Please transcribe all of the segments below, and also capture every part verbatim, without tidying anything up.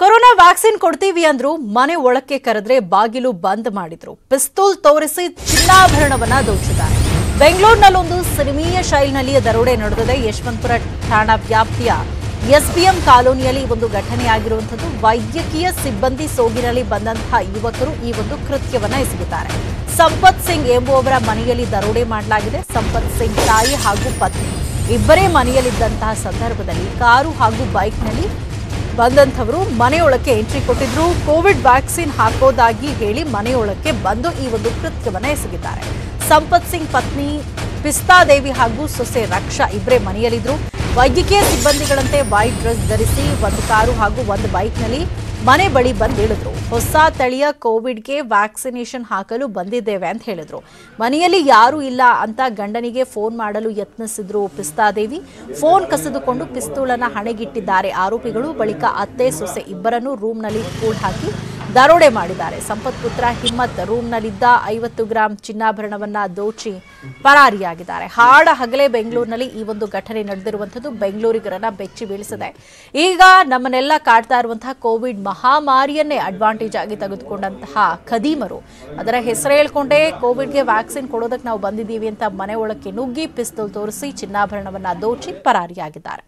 Corona vaccine ಕೊಡ್ತೀವಿ ಅಂದ್ರು ಮನೆ ಒಳಕ್ಕೆ ಕರೆದ್ರೆ ಬಾಗಿಲು ಬಂದ್ ಮಾಡಿದ್ರು. ಪಿಸ್ತೂಲ್ ತೋರಿಸಿ ಚಿನ್ನಾಭರಣವನ್ನ ದೋಚಿದ್ದಾರೆ. ಬೆಂಗಳೂರಿನಲ್ಲೊಂದು ಸಿನಿಮೀಯ ಶೈಲಿನಲ್ಲಿ ದರೋಡೆ ನಡೆದಿದೆ. ಯಶವಂತಪುರ ಠಾಣಾ ವ್ಯಾಪ್ತಿಯ ಎಸ್ಬಿಎಂ ಕಾಲೋನಿಯಲ್ಲಿ ಒಂದು ಘಟನೆಯಾಗಿರುವಂತದ್ದು. ವೈದ್ಯಕೀಯ ಸಿಬ್ಬಂದಿ ಸೋಗಿನಲ್ಲಿ ಬಂದಂತಹ ಯುವಕರು ಈ ಒಂದು ಕೃತ್ಯವನ್ನ ಎಸಗಿದ್ದಾರೆ. ಸಂಪತ್ ಸಿಂಗ್ ಎಂಬುವವರ ಮನೆಯಲ್ಲಿ ದರೋಡೆ ಮಾಡಲಾಗಿದೆ. ಸಂಪತ್ ಸಿಂಗ್ ತಾಯಿ ಹಾಗೂ ಪತ್ನಿ ಇಬ್ಬರೇ ಮನೆಯಲ್ಲಿದ್ದಂತಹ ಸಂದರ್ಭದಲ್ಲಿ ಕಾರು ಹಾಗೂ ಬೈಕ್ನಲ್ಲಿ ಬಂದಂಥವರು ಮನೆಯೊಳಕ್ಕೆ ಎಂಟ್ರಿ ಕೊಟ್ಟಿದ್ರು. ಕೋವಿಡ್ ವ್ಯಾಕ್ಸಿನ್ ಹಾಕೋದಾಗಿ ಹೇಳಿ ಮನೆಯೊಳಕ್ಕೆ ಬಂದು ಈ ಒಂದು ಕೃತ್ಯವನ್ನ ಎಸಗಿದ್ದಾರೆ. ಸಂಪತ್ ಸಿಂಗ್ ಪತ್ನಿ ಪಿಸ್ತಾದೇವಿ ಹಾಗೂ ಸೊಸೆ ರಕ್ಷಾ ಇಬ್ಬರೇ ಮನೆಯಲ್ಲಿದ್ರು. ವೈದ್ಯಕೀಯ ಸಿಬ್ಬಂದಿಗಳಂತೆ ವೈಟ್ ಡ್ರೆಸ್ ಧರಿಸಿ ಒಂದು ಕಾರು ಹಾಗೂ ಒಂದು ಬೈಕ್ನಲ್ಲಿ ಮನೆ ಬಳಿ ಬಂದು ಇಳಿದ್ರು. ಹೊಸ ತಳಿಯ ಕೋವಿಡ್ಗೆ ವ್ಯಾಕ್ಸಿನೇಷನ್ ಹಾಕಲು ಬಂದಿದ್ದೇವೆ ಅಂತ ಹೇಳಿದ್ರು. ಮನೆಯಲ್ಲಿ ಯಾರೂ ಇಲ್ಲ ಅಂತ ಗಂಡನಿಗೆ ಫೋನ್ ಮಾಡಲು ಯತ್ನಿಸಿದ್ರು ಪಿಸ್ತಾದೇವಿ. ಫೋನ್ ಕಸಿದುಕೊಂಡು ಪಿಸ್ತೂಲನ್ನ ಹಣೆಗಿಟ್ಟಿದ್ದಾರೆ ಆರೋಪಿಗಳು. ಬಳಿಕ ಅತ್ತೆ ಸೊಸೆ ಇಬ್ಬರನ್ನು ರೂಮ್ನಲ್ಲಿ ಕೂಡ್ ಹಾಕಿ ದರೋಡೆ ಮಾಡಿದ್ದಾರೆ. ಸಂಪತ್ ಪುತ್ರ ಹಿಮ್ಮತ್ ರೂಮ್ನಲ್ಲಿದ್ದ ಐವತ್ತು ಗ್ರಾಂ ಚಿನ್ನಾಭರಣವನ್ನ ದೋಚಿ ಪರಾರಿಯಾಗಿದ್ದಾರೆ. ಹಾಡ ಹಗಲೇ ಬೆಂಗಳೂರಿನಲ್ಲಿ ಈ ಒಂದು ಘಟನೆ ನಡೆದಿರುವಂತದ್ದು ಬೆಂಗಳೂರಿಗರನ್ನ ಬೆಚ್ಚಿ ಬೀಳಿಸಿದೆ. ಈಗ ನಮ್ಮನ್ನೆಲ್ಲ ಕಾಡ್ತಾ ಇರುವಂತಹ ಕೋವಿಡ್ ಮಹಾಮಾರಿಯನ್ನೇ ಅಡ್ವಾಂಟೇಜ್ ಆಗಿ ತೆಗೆದುಕೊಂಡಂತಹ ಖದೀಮರು ಅದರ ಹೆಸರು ಹೇಳ್ಕೊಂಡೇ ಕೋವಿಡ್ಗೆ ವ್ಯಾಕ್ಸಿನ್ ಕೊಡೋದಕ್ಕೆ ನಾವು ಬಂದಿದ್ದೀವಿ ಅಂತ ಮನೆ ಒಳಕ್ಕೆ ನುಗ್ಗಿ ಪಿಸ್ತೂಲ್ ತೋರಿಸಿ ಚಿನ್ನಾಭರಣವನ್ನ ದೋಚಿ ಪರಾರಿಯಾಗಿದ್ದಾರೆ.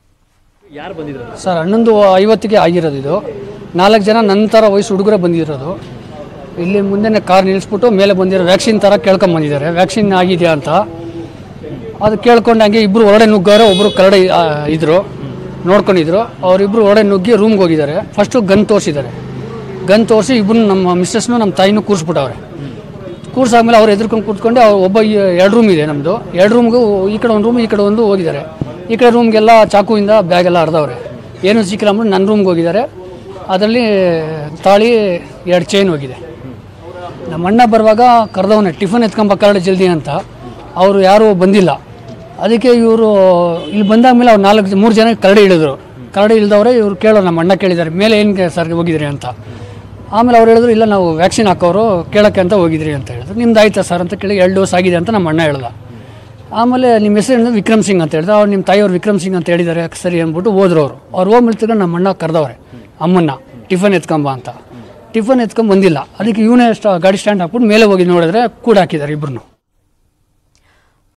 ಸರ್ ಹನ್ನೊಂದು ಐವತ್ತಿಗೆ ಆಗಿರೋದು ಇದು. ನಾಲ್ಕು ಜನ ನಂತರ ವಯಸ್ಸು ಹುಡುಗರೇ ಬಂದಿರೋದು. ಇಲ್ಲಿ ಮುಂದೆ ಕಾರ್ ನಿಲ್ಲಿಸ್ಬಿಟ್ಟು ಮೇಲೆ ಬಂದಿರೋ ವ್ಯಾಕ್ಸಿನ್ ಥರ ಕೇಳ್ಕೊಂಡು ಬಂದಿದ್ದಾರೆ. ವ್ಯಾಕ್ಸಿನ್ ಆಗಿದೆಯಾ ಅಂತ ಅದು ಕೇಳ್ಕೊಂಡು ಹಂಗೆ ಇಬ್ಬರು ಹೊರಡೆ ನುಗ್ಗಾರೆ, ಒಬ್ಬರು ಕರಡೆ ಇದ್ದರು ನೋಡ್ಕೊಂಡಿದ್ರು. ಅವರಿಬ್ಬರು ಹೊರಡೆ ನುಗ್ಗಿ ರೂಮ್ಗೆ ಹೋಗಿದ್ದಾರೆ. ಫಸ್ಟು ಗನ್ ತೋರಿಸಿದ್ದಾರೆ. ಗನ್ ತೋರಿಸಿ ಇಬ್ಬರು ನಮ್ಮ ಮಿಸ್ಸಸ್ನು ನಮ್ಮ ತಾಯಿನೂ ಕೂರಿಸ್ಬಿಟ್ಟವ್ರೆ. ಕೂರ್ಸಾದ್ಮೇಲೆ ಅವ್ರು ಎದುರ್ಕೊಂಡು ಕೂತ್ಕೊಂಡು ಅವ್ರು ಒಬ್ಬ ಎರಡು ರೂಮ್ ಇದೆ ನಮ್ಮದು. ಎರಡು ರೂಮ್ಗೂ ಈ ಕಡೆ ಒಂದು ರೂಮ್ ಈ ಕಡೆ ಒಂದು ಹೋಗಿದ್ದಾರೆ. ಈ ಕಡೆ ರೂಮ್ಗೆಲ್ಲ ಚಾಕುವಿಂದ ಬ್ಯಾಗೆಲ್ಲ ಹರಿದವ್ರೆ. ಏನೂ ಸಿಕ್ಕಿಲ್ಲ ಅಂದ್ಬಿಟ್ಟು ನನ್ನ ರೂಮ್ಗೆ ಹೋಗಿದ್ದಾರೆ. ಅದರಲ್ಲಿ ತಾಳಿ ಎರಡು ಚೈನ್ ಹೋಗಿದೆ. ನಮ್ಮ ಅಣ್ಣ ಬರುವಾಗ ಕರೆದವನೇ ಟಿಫನ್ ಎತ್ಕೊಂಬ ಕರಡೆ ಜಲ್ದಿ ಅಂತ. ಅವರು ಯಾರೂ ಬಂದಿಲ್ಲ. ಅದಕ್ಕೆ ಇವರು ಇಲ್ಲಿ ಬಂದಾದ್ಮೇಲೆ ಅವ್ರು ನಾಲ್ಕು ಮೂರು ಜನ ಕರಡೆ ಇಳಿದ್ರು. ಕರಡೆ ಇಳಿದವ್ರೆ ಇವ್ರು ಕೇಳೋ ನಮ್ಮ ಅಣ್ಣ ಕೇಳಿದ್ದಾರೆ ಮೇಲೆ ಏನು ಸರ್ ಹೋಗಿದ್ರಿ ಅಂತ. ಆಮೇಲೆ ಅವ್ರು ಹೇಳಿದ್ರು ಇಲ್ಲ ನಾವು ವ್ಯಾಕ್ಸಿನ್ ಹಾಕೋರು ಕೇಳೋಕ್ಕೆ ಅಂತ ಹೋಗಿದ್ರಿ ಅಂತ ಹೇಳಿದ್ರು. ನಿಮ್ದು ಆಯ್ತಾ ಸರ್ ಅಂತ ಕೇಳಿ ಎರಡು ಡೋಸ್ ಆಗಿದೆ ಅಂತ ನಮ್ಮ ಅಣ್ಣ ಹೇಳ್ದ. ಆಮೇಲೆ ನಿಮ್ಮ ಹೆಸರು ವಿಕ್ರಮ್ ಸಿಂಗ್ ಅಂತ ಹೇಳಿದ್ರು. ಅವ್ರು ನಿಮ್ಮ ತಾಯಿಯವ್ರು ವಿಕ್ರಮ್ ಸಿಂಗ್ ಅಂತ ಹೇಳಿದ್ದಾರೆ ಸರಿ ಅಂದ್ಬಿಟ್ಟು ಹೋದ್ರು. ಅವರು ಅವ್ರು ಹೋಗ್ಬಿಡ್ತಿದ್ರು ನಮ್ಮ ಅಣ್ಣ ಕರೆದವ್ರೆ ಅಮ್ಮನ್ನ ಟಿಫನ್ ಎತ್ಕೊಂಬ ಅಂತ. ಟಿಫನ್ ಎತ್ಕೊಂಡ್ ಬಂದಿಲ್ಲ. ಅದಕ್ಕೆ ಇವನೇ ಗಾಡಿ ಸ್ಟ್ಯಾಂಡ್ ಹಾಕ್ಬಿಟ್ಟು ಮೇಲೆ ಹೋಗಿ ನೋಡಿದ್ರೆ ಕೂಡ ಹಾಕಿದ್ದಾರೆ ಇಬ್ಬರು.